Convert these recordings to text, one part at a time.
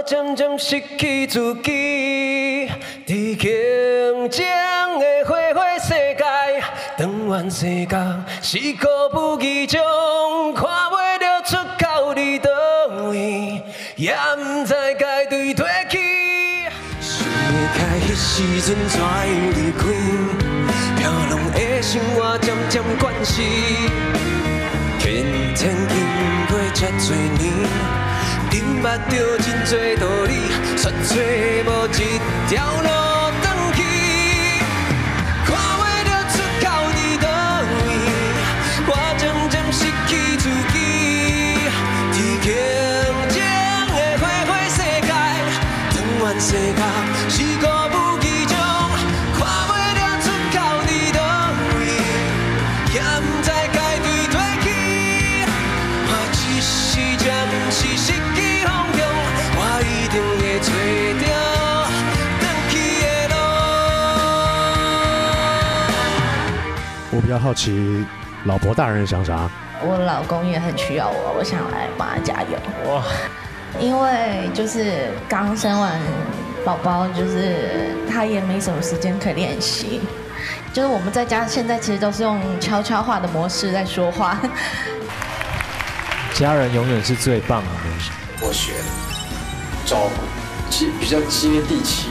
渐渐失去自己，在竞争的花花世界，转弯世界是孤不义中，看袂着出口伫倒位，也毋知该对退去。想袂开迄时阵怎样离开，飘浪的生活渐渐惯死，天天经过遮多年。 明捌着真多道理，却找无一条路转去。看袂着出口伫倒位，我渐渐失去自己。在竞争的花花世界，转弯世界是孤不义中，看袂着出口伫倒位，也毋知该对退去。我一时才毋是失去。 我比较好奇，老婆大人想啥？ 我老公也很需要我，我想来帮他加油。哇！因为就是刚生完宝宝，就是他也没什么时间可以练习。就是我们在家现在其实都是用悄悄话的模式在说话。 家人永远是最棒的东西。 我学照顾，比较接地气。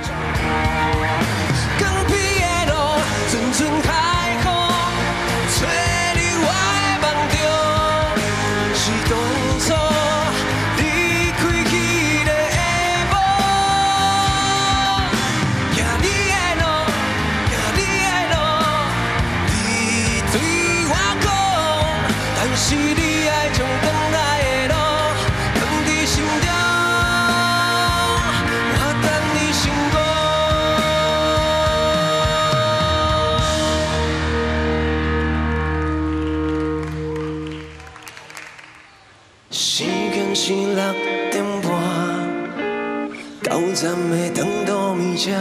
是你爱将转来的路放伫心中，我等你成功。时间是6点半，到站的长途面车，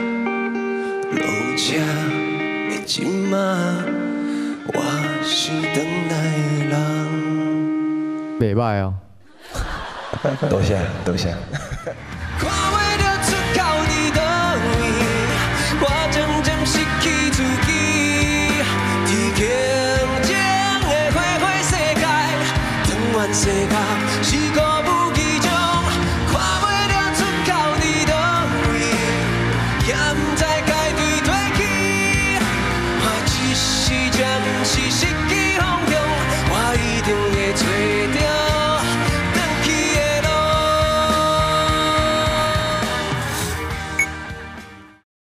落车的即马。 我是等来的人， 袂歹哦。 多谢多谢。 看袂着出口伫倒位，我渐渐失去自己。在竞争的花花世界，转弯世界是孤不。